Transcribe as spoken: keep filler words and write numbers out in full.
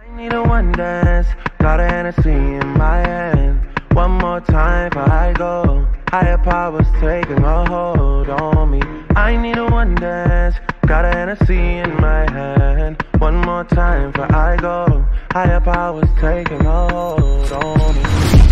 I need a one dance, got a Hennessy in my hand. One more time before I go. Higher powers taking a hold on me. I need a one dance, got a Hennessy in my hand. One more time before I go. Higher powers taking a hold on me.